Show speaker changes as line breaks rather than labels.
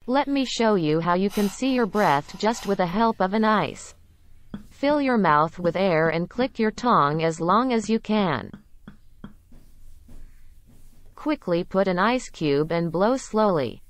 Let me show you how you can see your breath just with the help of an ice. Fill your mouth with air and click your tongue as long as you can. Quickly put an ice cube and blow slowly.